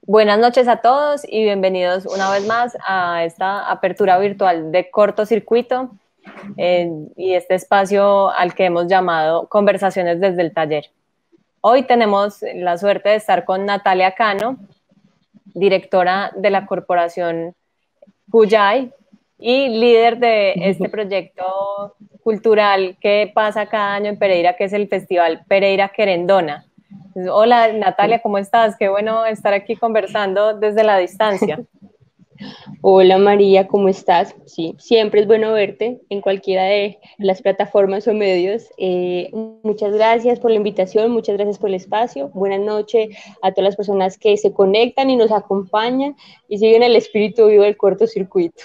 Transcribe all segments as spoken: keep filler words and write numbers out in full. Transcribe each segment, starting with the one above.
Buenas noches a todos y bienvenidos una vez más a esta apertura virtual de Cortocircuito eh, y este espacio al que hemos llamado Conversaciones desde el Taller. Hoy tenemos la suerte de estar con Natalia Cano, directora de la corporación Cuyay y líder de este proyecto cultural que pasa cada año en Pereira, que es el Festival Pereira Querendona. Hola Natalia, ¿cómo estás? Qué bueno estar aquí conversando desde la distancia. Hola María, ¿cómo estás? Sí, siempre es bueno verte en cualquiera de las plataformas o medios. Eh, muchas gracias por la invitación, muchas gracias por el espacio. Buenas noches a todas las personas que se conectan y nos acompañan y siguen el espíritu vivo del cortocircuito.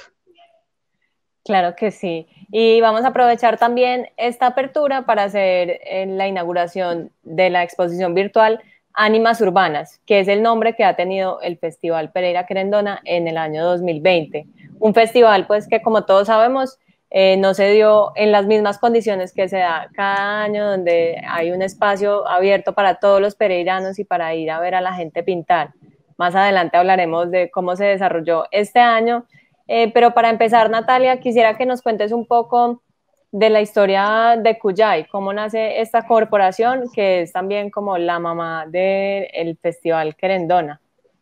Claro que sí. Y vamos a aprovechar también esta apertura para hacer eh, la inauguración de la exposición virtual Ánimas Urbanas, que es el nombre que ha tenido el Festival Pereira Querendona en el año dos mil veinte. Un festival, pues, que como todos sabemos, eh, no se dio en las mismas condiciones que se da cada año, donde hay un espacio abierto para todos los pereiranos y para ir a ver a la gente pintar. Más adelante hablaremos de cómo se desarrolló este año. Eh, pero para empezar, Natalia, quisiera que nos cuentes un poco de la historia de Cuyay, cómo nace esta corporación, que es también como la mamá del Festival Querendona.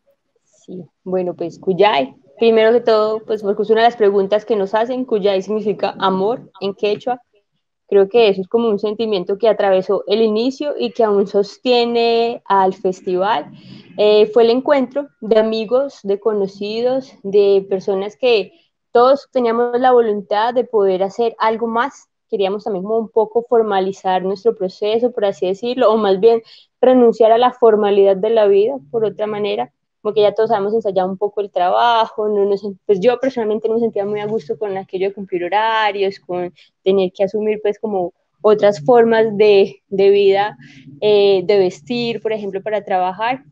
Sí, bueno, pues Cuyay, primero que todo, pues porque es una de las preguntas que nos hacen. Cuyay significa amor en quechua. Creo que eso es como un sentimiento que atravesó el inicio y que aún sostiene al festival. Eh, fue el encuentro de amigos, de conocidos, de personas que todos teníamos la voluntad de poder hacer algo más. Queríamos también como un poco formalizar nuestro proceso, por así decirlo, o más bien renunciar a la formalidad de la vida, por otra manera, porque ya todos habíamos ensayado un poco el trabajo, no nos, pues yo personalmente no me sentía muy a gusto con aquello de cumplir horarios, con tener que asumir pues como otras formas de, de vida, eh, de vestir, por ejemplo, para trabajar.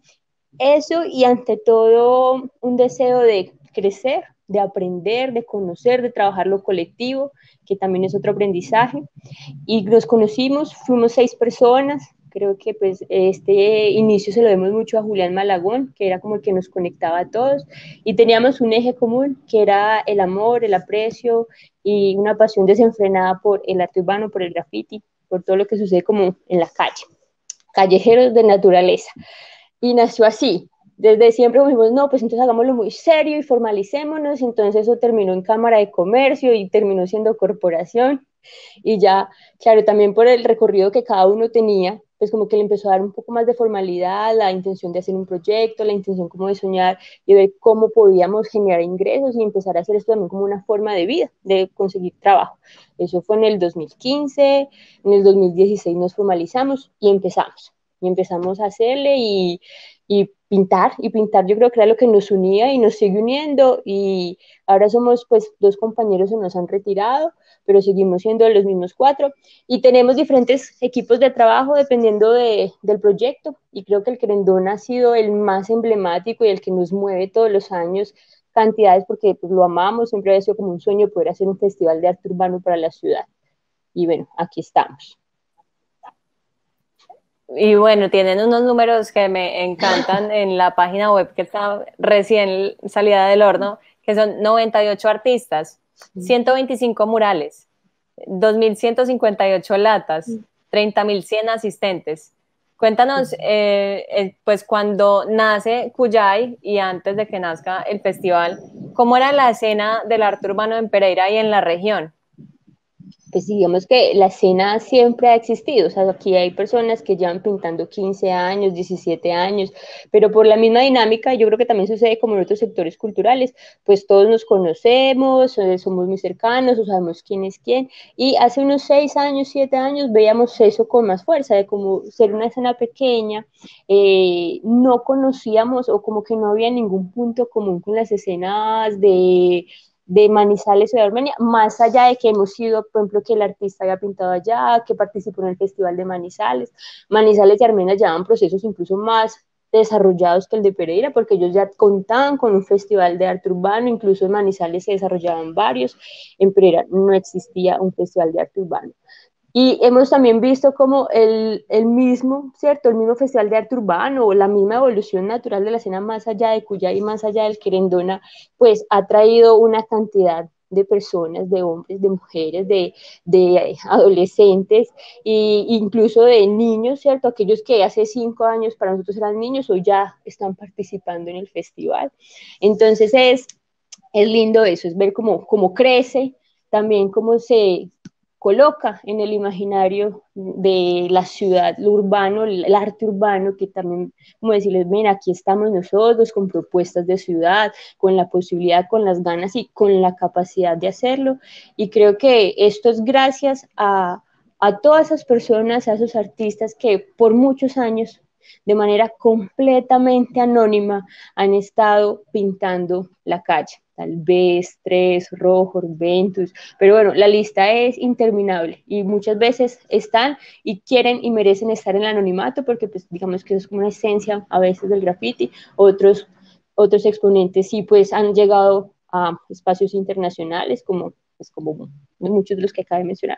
Eso y ante todo un deseo de crecer, de aprender, de conocer, de trabajar lo colectivo, que también es otro aprendizaje. Y nos conocimos, fuimos seis personas. Creo que pues este inicio se lo debemos mucho a Julián Malagón, que era como el que nos conectaba a todos, y teníamos un eje común, que era el amor, el aprecio y una pasión desenfrenada por el arte urbano, por el graffiti, por todo lo que sucede como en la calle, callejeros de naturaleza. Y nació así. Desde siempre dijimos, no, pues entonces hagámoslo muy serio y formalicémonos. Entonces eso terminó en Cámara de Comercio y terminó siendo corporación. Y ya, claro, también por el recorrido que cada uno tenía, pues como que le empezó a dar un poco más de formalidad, la intención de hacer un proyecto, la intención como de soñar y ver cómo podíamos generar ingresos y empezar a hacer esto también como una forma de vida, de conseguir trabajo. Eso fue en el dos mil quince, en el dos mil dieciséis nos formalizamos y empezamos. Y empezamos a hacerle y, y pintar, y pintar yo creo que era lo que nos unía y nos sigue uniendo, y ahora somos pues dos compañeros que nos han retirado, pero seguimos siendo los mismos cuatro y tenemos diferentes equipos de trabajo dependiendo de, del proyecto, y creo que el Querendona ha sido el más emblemático y el que nos mueve todos los años cantidades porque pues, lo amamos, siempre ha sido como un sueño poder hacer un festival de arte urbano para la ciudad, y bueno, aquí estamos. Y bueno, tienen unos números que me encantan en la página web que está recién salida del horno, que son noventa y ocho artistas, ciento veinticinco murales, dos mil ciento cincuenta y ocho latas, treinta mil cien asistentes. Cuéntanos, eh, eh, pues cuando nace Cuyay y antes de que nazca el festival, ¿cómo era la escena del arte urbano en Pereira y en la región? Pues digamos que la escena siempre ha existido, o sea, aquí hay personas que llevan pintando quince años, diecisiete años, pero por la misma dinámica, yo creo que también sucede como en otros sectores culturales, pues todos nos conocemos, eh, somos muy cercanos, o sabemos quién es quién, y hace unos seis años, siete años veíamos eso con más fuerza, de como ser una escena pequeña, eh, no conocíamos o como que no había ningún punto común con las escenas de de Manizales o de Armenia, más allá de que hemos sido, por ejemplo, que el artista haya pintado allá, que participó en el Festival de Manizales. Manizales y Armenia llevan procesos incluso más desarrollados que el de Pereira, porque ellos ya contaban con un festival de arte urbano, incluso en Manizales se desarrollaban varios, en Pereira no existía un festival de arte urbano. Y hemos también visto como el, el mismo, ¿cierto? El mismo Festival de Arte Urbano o la misma evolución natural de la escena más allá de Cuyay y más allá del Querendona, pues ha traído una cantidad de personas, de hombres, de mujeres, de, de adolescentes e incluso de niños, ¿cierto? Aquellos que hace cinco años para nosotros eran niños, hoy ya están participando en el festival. Entonces es, es lindo eso, es ver cómo, cómo crece, también cómo se coloca en el imaginario de la ciudad, lo urbano, el arte urbano, que también, como decirles, ven, aquí estamos nosotros con propuestas de ciudad, con la posibilidad, con las ganas y con la capacidad de hacerlo. Y creo que esto es gracias a, a todas esas personas, a esos artistas que por muchos años de manera completamente anónima han estado pintando la calle. Tal vez Tres, Rojo, Ventus, pero bueno, la lista es interminable y muchas veces están y quieren y merecen estar en el anonimato porque pues digamos que es como una esencia a veces del graffiti, otros, otros exponentes sí pues han llegado a espacios internacionales como, pues, como muchos de los que acabo de mencionar.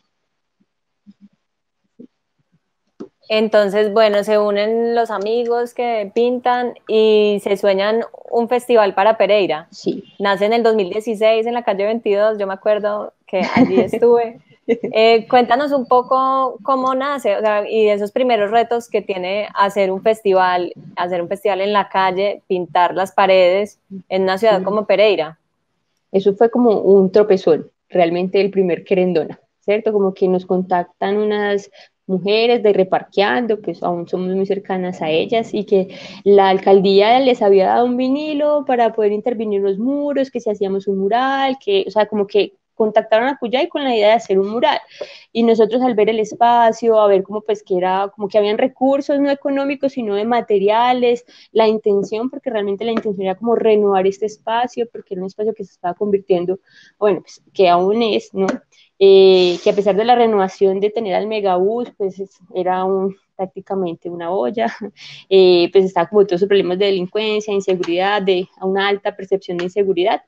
Entonces, bueno, se unen los amigos que pintan y se sueñan un festival para Pereira. Sí. Nace en el dos mil dieciséis en la calle veintidós, yo me acuerdo que allí estuve. Eh, cuéntanos un poco cómo nace, o sea, y esos primeros retos que tiene hacer un festival, hacer un festival en la calle, pintar las paredes en una ciudad como Pereira. Eso fue como un tropezón, realmente el primer querendona, ¿cierto? Como que nos contactan unas mujeres de Reparqueando, pues aún somos muy cercanas a ellas, y que la alcaldía les había dado un vinilo para poder intervenir los muros, que si hacíamos un mural, que, o sea, como que contactaron a Cuyay con la idea de hacer un mural. Y nosotros al ver el espacio, a ver como pues que era, como que habían recursos no económicos, sino de materiales, la intención, porque realmente la intención era como renovar este espacio, porque era un espacio que se estaba convirtiendo, bueno, pues que aún es, ¿no? Eh, que a pesar de la renovación de tener al megabús, pues era un, prácticamente una olla, eh, pues estaba como todos esos problemas de delincuencia, inseguridad, de una alta percepción de inseguridad.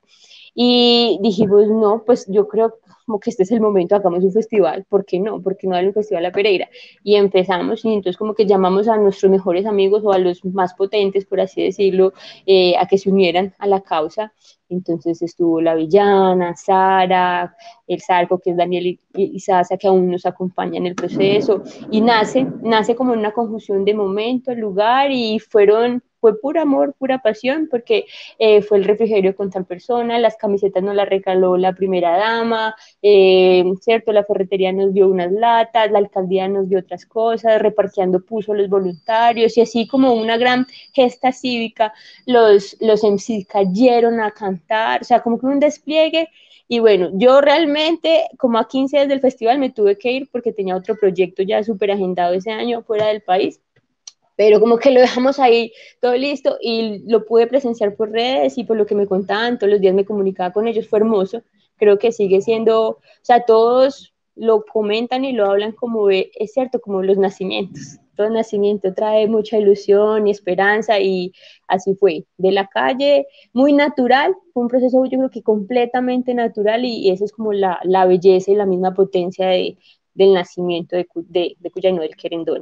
Y dijimos, no, pues yo creo como que este es el momento, hagamos un festival, ¿por qué no? ¿Por qué no dar un festival a Pereira? Y empezamos, y entonces como que llamamos a nuestros mejores amigos o a los más potentes, por así decirlo, eh, a que se unieran a la causa. Entonces estuvo la Villana, Sara, el Zarco, que es Daniel y, y Sasa, que aún nos acompaña en el proceso, y nace, nace como una conjunción de momento, lugar, y fueron fue puro amor, pura pasión, porque eh, fue el refrigerio con tal persona, las camisetas nos las regaló la primera dama, eh, ¿cierto? La ferretería nos dio unas latas, la alcaldía nos dio otras cosas, Reparqueando puso los voluntarios, y así como una gran gesta cívica, los, los M C cayeron a cantar, o sea, como que un despliegue. Y bueno, yo realmente, como a quince días del festival, me tuve que ir porque tenía otro proyecto ya súper agendado ese año fuera del país, pero como que lo dejamos ahí todo listo y lo pude presenciar por redes y por lo que me contaban, todos los días me comunicaba con ellos, fue hermoso, creo que sigue siendo, o sea, todos lo comentan y lo hablan como de, es cierto, como los nacimientos, todo nacimiento trae mucha ilusión y esperanza y así fue, de la calle, muy natural, fue un proceso yo creo que completamente natural y, y eso es como la, la belleza y la misma potencia de, del nacimiento de, de, de Cuyano del Querendona.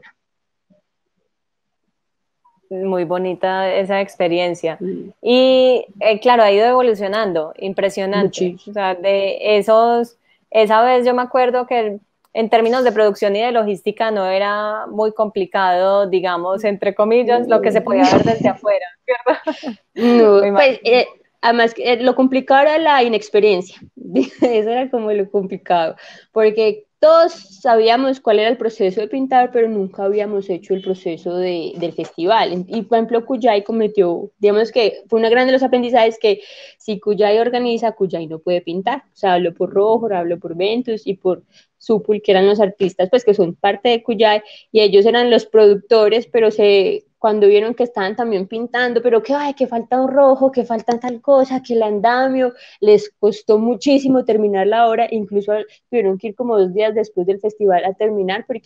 Muy bonita esa experiencia. Mm. Y eh, claro, ha ido evolucionando, impresionante. O Muchísimo. sea, de esos, esa vez yo me acuerdo que en términos de producción y de logística no era muy complicado, digamos, entre comillas, lo que se podía ver desde afuera, ¿cierto? No, Me pues imagino. eh, además eh, lo complicado era la inexperiencia, eso era como lo complicado, porque todos sabíamos cuál era el proceso de pintar, pero nunca habíamos hecho el proceso de, del festival. Y por ejemplo, Cuyay cometió, digamos que fue una gran de los aprendizajes que si Cuyay organiza, Cuyay no puede pintar. O sea, habló por Rojo, habló por Ventus y por Supul, que eran los artistas, pues que son parte de Cuyay, y ellos eran los productores, pero se cuando vieron que estaban también pintando, pero que, ay, que falta un rojo, que falta tal cosa, que el andamio, les costó muchísimo terminar la obra, incluso tuvieron que ir como dos días después del festival a terminar, porque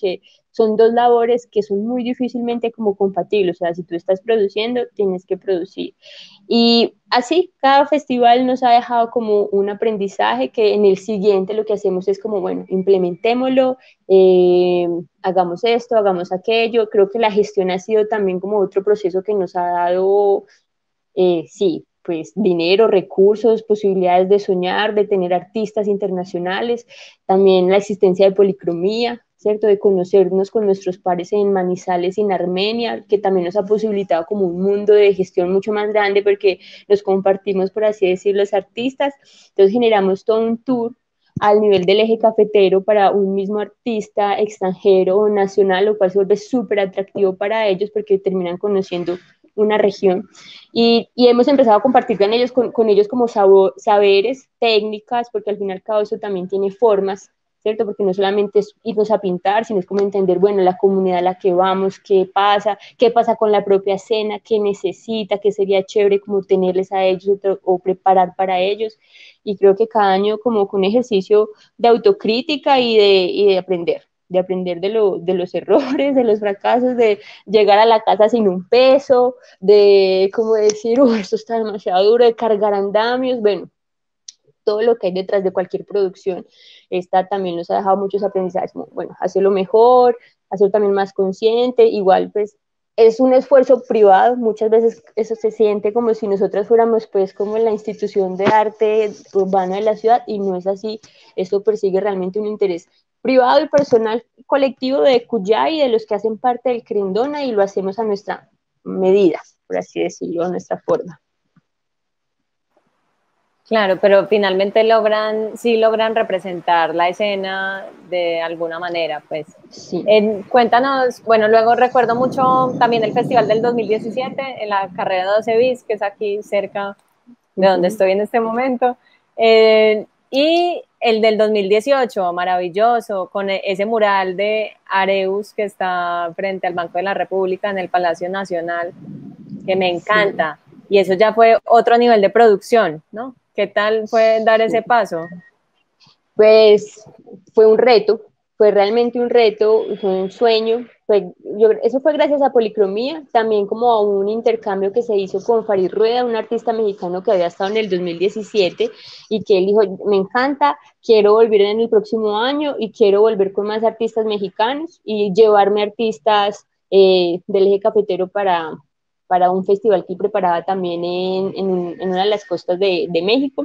son dos labores que son muy difícilmente como compatibles, o sea, si tú estás produciendo, tienes que producir. Y así, cada festival nos ha dejado como un aprendizaje que en el siguiente lo que hacemos es como, bueno, implementémoslo, eh, hagamos esto, hagamos aquello. Creo que la gestión ha sido también como otro proceso que nos ha dado, eh, sí, pues dinero, recursos, posibilidades de soñar, de tener artistas internacionales, también la existencia de policromía, ¿cierto? De conocernos con nuestros pares en Manizales y en Armenia, que también nos ha posibilitado como un mundo de gestión mucho más grande porque nos compartimos, por así decirlo, los artistas. Entonces generamos todo un tour al nivel del eje cafetero para un mismo artista extranjero o nacional, lo cual se vuelve súper atractivo para ellos porque terminan conociendo una región. Y, y hemos empezado a compartir con ellos, con, con ellos como sabo, saberes, técnicas, porque al fin y al cabo eso también tiene formas, ¿cierto? Porque no solamente es irnos a pintar, sino es como entender, bueno, la comunidad a la que vamos, qué pasa, qué pasa con la propia escena, qué necesita, qué sería chévere como tenerles a ellos o, o preparar para ellos. Y creo que cada año como con un ejercicio de autocrítica y de, y de aprender de aprender de, lo, de los errores, de los fracasos, de llegar a la casa sin un peso, de como decir, uy, esto está demasiado duro, de cargar andamios, bueno, todo lo que hay detrás de cualquier producción. Esta también nos ha dejado muchos aprendizajes, como, bueno, hacerlo mejor, hacerlo también más consciente, igual pues es un esfuerzo privado, muchas veces eso se siente como si nosotros fuéramos pues como la institución de arte urbano de la ciudad y no es así, esto persigue realmente un interés privado y personal colectivo de Cuyay y de los que hacen parte del Crindona y lo hacemos a nuestra medida, por así decirlo, a nuestra forma. Claro, pero finalmente logran, sí logran representar la escena de alguna manera, pues. Sí. Eh, cuéntanos, bueno, luego recuerdo mucho también el festival del dos mil diecisiete en la carrera doce bis, que es aquí cerca de donde Uh-huh. estoy en este momento, eh, y el del dos mil dieciocho, maravilloso, con ese mural de Areus que está frente al Banco de la República en el Palacio Nacional, que me encanta. Sí. Y eso ya fue otro nivel de producción, ¿no? ¿Qué tal fue dar ese paso? Pues fue un reto, fue realmente un reto, fue un sueño. Fue, yo, eso fue gracias a Policromía, también como a un intercambio que se hizo con Farid Rueda, un artista mexicano que había estado en el dos mil diecisiete y que él dijo, me encanta, quiero volver en el próximo año y quiero volver con más artistas mexicanos y llevarme artistas eh, del eje cafetero para, para un festival que preparaba también en, en, en una de las costas de, de México.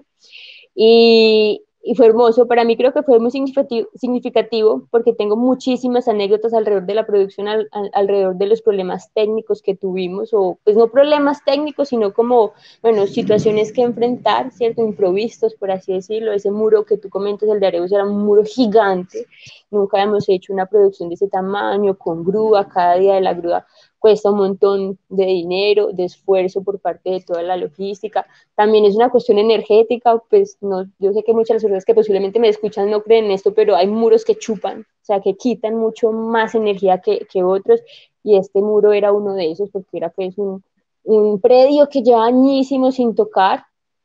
Y, y fue hermoso. Para mí creo que fue muy significativo, significativo porque tengo muchísimas anécdotas alrededor de la producción, al, al, alrededor de los problemas técnicos que tuvimos, o pues no problemas técnicos, sino como, bueno, situaciones que enfrentar, ¿cierto? Improvisos, por así decirlo. Ese muro que tú comentas, el de Areus, era un muro gigante. Nunca habíamos hecho una producción de ese tamaño, con grúa, cada día de la grúa cuesta un montón de dinero, de esfuerzo por parte de toda la logística. También es una cuestión energética, pues no, yo sé que muchas de las personas que posiblemente me escuchan no creen en esto, pero hay muros que chupan, o sea, que quitan mucho más energía que, que otros, y este muro era uno de esos, porque era pues un, un predio que lleva añísimos sin tocar,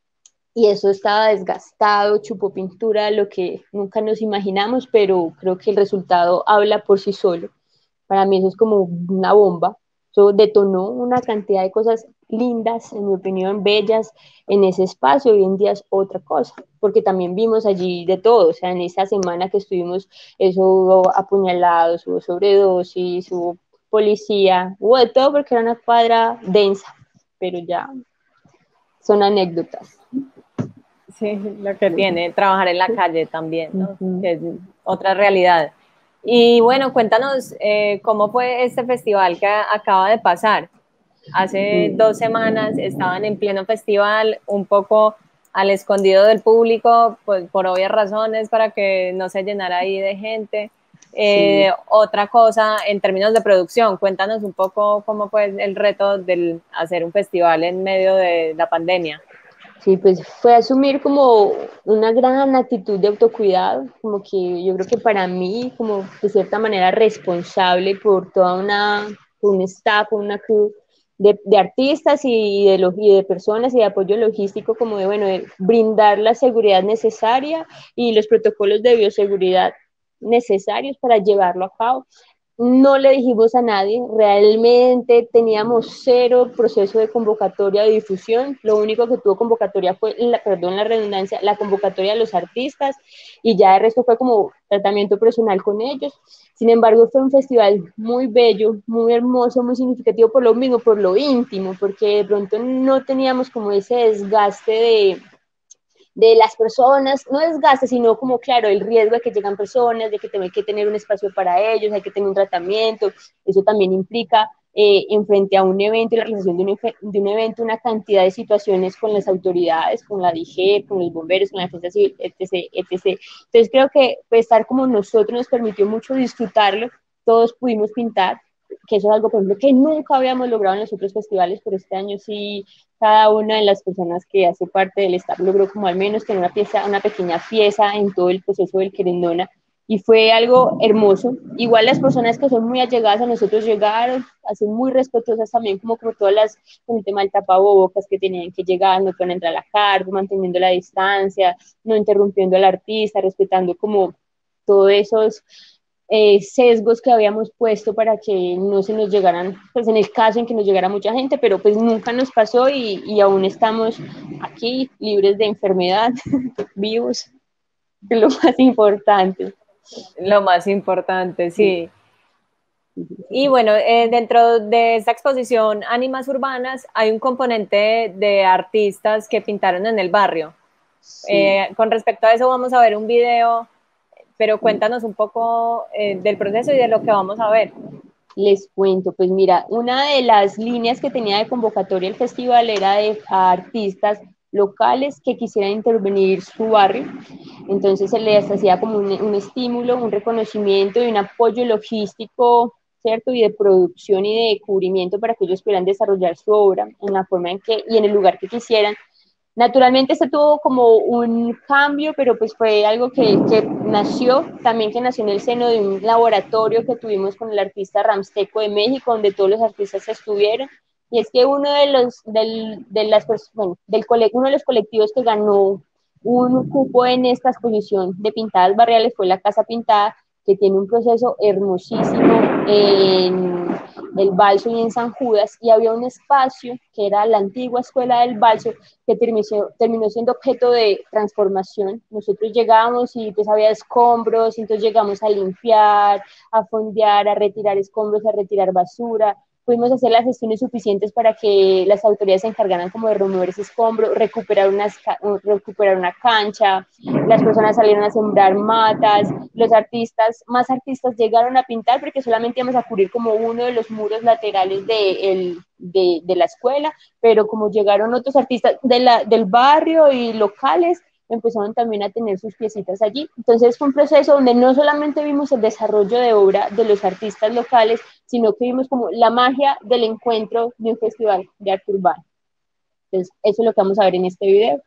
y eso estaba desgastado, chupó pintura, lo que nunca nos imaginamos, pero creo que el resultado habla por sí solo. Para mí eso es como una bomba. Eso detonó una cantidad de cosas lindas, en mi opinión, bellas en ese espacio. Hoy en día es otra cosa, porque también vimos allí de todo. O sea, en esa semana que estuvimos, eso hubo apuñalados, hubo sobredosis, hubo policía, hubo de todo porque era una cuadra densa, pero ya son anécdotas. Sí, lo que tiene trabajar en la calle también, ¿no? Uh-huh. Que es otra realidad. Y bueno, cuéntanos eh, cómo fue este festival que acaba de pasar. Hace dos semanas estaban en pleno festival, un poco al escondido del público, pues por obvias razones, para que no se llenara ahí de gente. Eh, sí. Otra cosa, en términos de producción, cuéntanos un poco cómo fue el reto de hacer un festival en medio de la pandemia. Sí, pues fue asumir como una gran actitud de autocuidado, como que yo creo que para mí, como de cierta manera responsable por toda una, un staff, una crew de, de artistas y de, y de personas y de apoyo logístico, como de, bueno, de brindar la seguridad necesaria y los protocolos de bioseguridad necesarios para llevarlo a cabo. no le dijimos a nadie, realmente teníamos cero proceso de convocatoria de difusión, lo único que tuvo convocatoria fue, la, perdón la redundancia, la convocatoria de los artistas y ya el resto fue como tratamiento personal con ellos. Sin embargo, fue un festival muy bello, muy hermoso, muy significativo por lo mismo, por lo íntimo, porque de pronto no teníamos como ese desgaste de de las personas, no desgaste, sino como, claro, el riesgo de que llegan personas, de que hay que tener un espacio para ellos, hay que tener un tratamiento, eso también implica eh, en frente a un evento y la realización de un, de un evento, una cantidad de situaciones con las autoridades, con la D G, con los bomberos, con la defensa civil, etc, etcétera. Entonces creo que pues, estar como nosotros nos permitió mucho disfrutarlo, todos pudimos pintar, que eso es algo, por ejemplo, que nunca habíamos logrado en los otros festivales, pero este año sí cada una de las personas que hace parte del staff logró como al menos tener una pieza, una pequeña pieza en todo el proceso del Querendona y fue algo hermoso. Igual las personas que son muy allegadas a nosotros llegaron, así muy respetuosas también, como, como todas las, con el tema del tapabocas que tenían que llegar, no pueden entrar a la carga, manteniendo la distancia, no interrumpiendo al artista, respetando como todos esos Eh, sesgos que habíamos puesto para que no se nos llegaran, pues en el caso en que nos llegara mucha gente, pero pues nunca nos pasó y, y aún estamos aquí libres de enfermedad, vivos, que es lo más importante. Lo más importante, sí. sí. Y bueno, eh, dentro de esta exposición Ánimas Urbanas hay un componente de, de artistas que pintaron en el barrio. Sí. Eh, con respecto a eso vamos a ver un video, pero cuéntanos un poco eh, del proceso y de lo que vamos a ver. Les cuento, pues mira, una de las líneas que tenía de convocatoria el festival era de a artistas locales que quisieran intervenir su barrio, entonces se les hacía como un, un estímulo, un reconocimiento y un apoyo logístico, ¿cierto? Y de producción y de cubrimiento para que ellos pudieran desarrollar su obra en la forma en que y en el lugar que quisieran. Naturalmente esto tuvo como un cambio, pero pues fue algo que, que nació, también que nació en el seno de un laboratorio que tuvimos con el artista Ramsteco de México, donde todos los artistas estuvieron. Y es que uno de los, del, de las, bueno, del uno de los colectivos que ganó un cupo en esta exposición de pintadas barriales fue la Casa Pintada, que tiene un proceso hermosísimo en el Balso y en San Judas, y había un espacio que era la antigua escuela del Balso, que terminó, terminó siendo objeto de transformación. Nosotros llegábamos y pues había escombros, y entonces llegamos a limpiar, a fondear, a retirar escombros, a retirar basura. Pudimos hacer las gestiones suficientes para que las autoridades se encargaran como de remover ese escombro, recuperar, unas, recuperar una cancha, las personas salieron a sembrar matas, los artistas, más artistas llegaron a pintar porque solamente íbamos a cubrir como uno de los muros laterales de, el, de, de la escuela, pero como llegaron otros artistas de la, del barrio y locales, empezaron también a tener sus piecitas allí. Entonces fue un proceso donde no solamente vimos el desarrollo de obra de los artistas locales, sino que vimos como la magia del encuentro de un festival de arte urbano. Entonces eso es lo que vamos a ver en este video.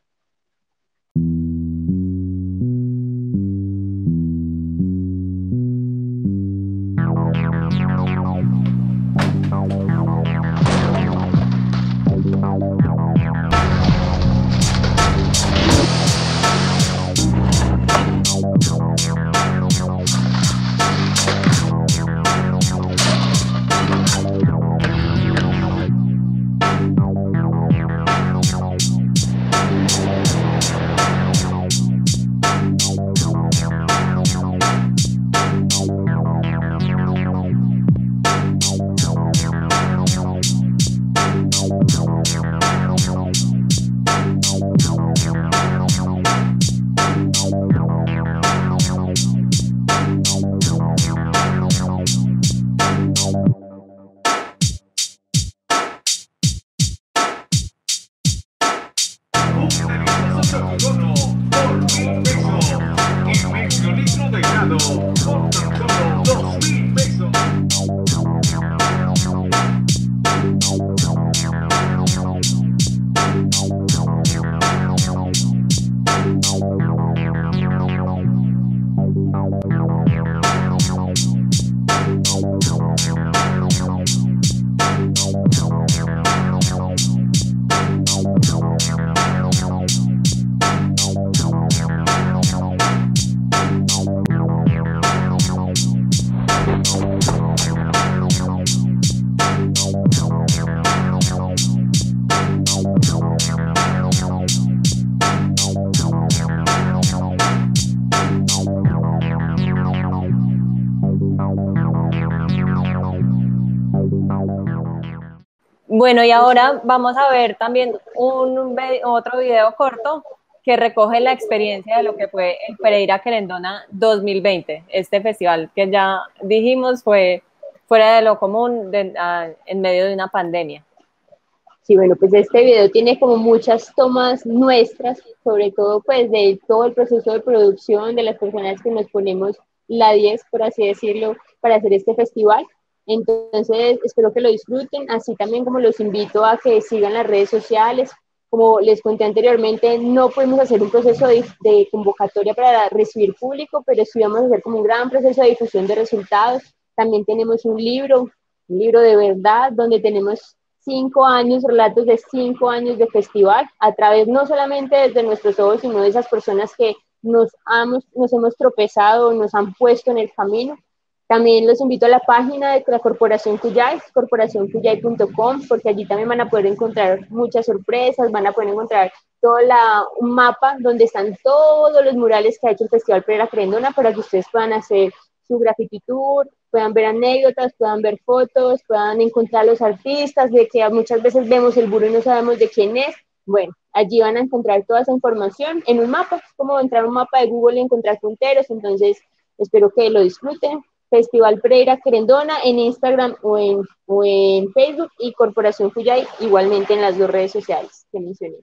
Bueno, y ahora vamos a ver también un otro video corto que recoge la experiencia de lo que fue el Pereira Querendona dos mil veinte, este festival que ya dijimos fue fuera de lo común de, uh, en medio de una pandemia. Sí, bueno, pues este video tiene como muchas tomas nuestras, sobre todo pues de todo el proceso de producción, de las personas que nos ponemos la diez, por así decirlo, para hacer este festival. Entonces, espero que lo disfruten, así también como los invito a que sigan las redes sociales. Como les conté anteriormente, no podemos hacer un proceso de, de convocatoria para recibir público, pero sí vamos a hacer como un gran proceso de difusión de resultados. También tenemos un libro, un libro de verdad, donde tenemos cinco años, relatos de cinco años de festival, a través no solamente desde nuestros ojos, sino de esas personas que nos, hemos, nos hemos tropezado, nos han puesto en el camino. También los invito a la página de la Corporación Cuyay, corporación cuyay punto com, porque allí también van a poder encontrar muchas sorpresas, van a poder encontrar todo la, un mapa donde están todos los murales que ha hecho el Festival Pereira Querendona para que ustedes puedan hacer su graffiti tour, puedan ver anécdotas, puedan ver fotos, puedan encontrar a los artistas, de que muchas veces vemos el burro y no sabemos de quién es. Bueno, allí van a encontrar toda esa información en un mapa, es como entrar a un mapa de Google y encontrar punteros. Entonces espero que lo disfruten. Festival Pereira Querendona en Instagram o en, o en Facebook, y Corporación Cuyay igualmente en las dos redes sociales que mencioné.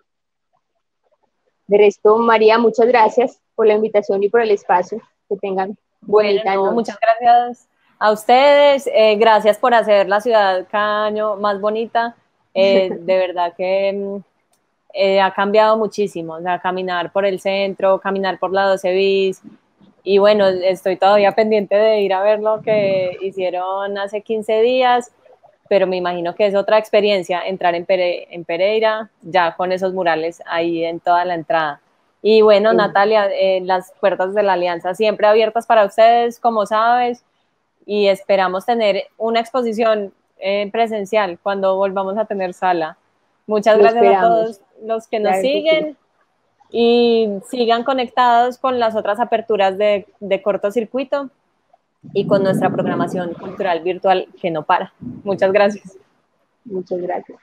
De resto, María, muchas gracias por la invitación y por el espacio. Que tengan bueno, no, muchas gracias a ustedes, eh, gracias por hacer la ciudad cada año más bonita, eh, de verdad que eh, ha cambiado muchísimo, o sea, caminar por el centro, caminar por la doce bis, y bueno, estoy todavía pendiente de ir a ver lo que hicieron hace quince días, pero me imagino que es otra experiencia entrar en, Pere, en Pereira, ya con esos murales ahí en toda la entrada. Y bueno, sí. Natalia, eh, las puertas de la Alianza siempre abiertas para ustedes, como sabes, y esperamos tener una exposición eh, presencial cuando volvamos a tener sala. Muchas Lo gracias esperamos. A todos los que nos claro siguen que sí. Y sigan conectados con las otras aperturas de, de cortocircuito y con nuestra programación cultural virtual que no para. Muchas gracias. Muchas gracias.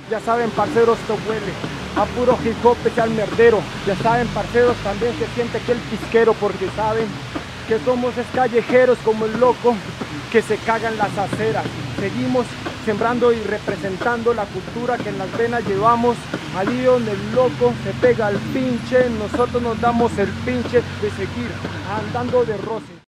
Ya saben, parceros, esto huele a puro hip hop, es al merdero. Ya saben, parceros, también se siente que el pisquero, porque saben que somos es callejeros como el loco que se caga en las aceras. Seguimos sembrando y representando la cultura que en las venas llevamos. Allí donde el loco se pega al pinche, nosotros nos damos el pinche de seguir andando de roce.